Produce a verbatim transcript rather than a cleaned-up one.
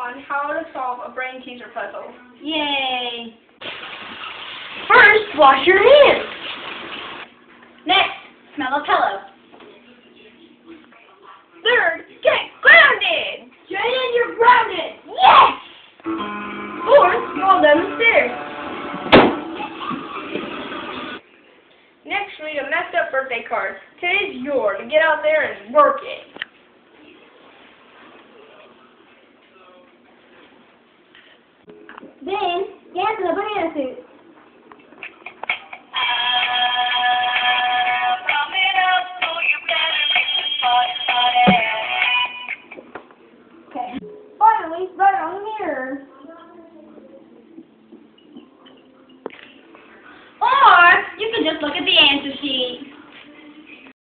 on how to solve a brain teaser puzzle. Yay! First, wash your hands. Next, smell a pillow. Third, get grounded! Jaden, you're grounded! Yes! Fourth, fall down the stairs. Next, read a messed up birthday card. Today's yours. Get out there and work it.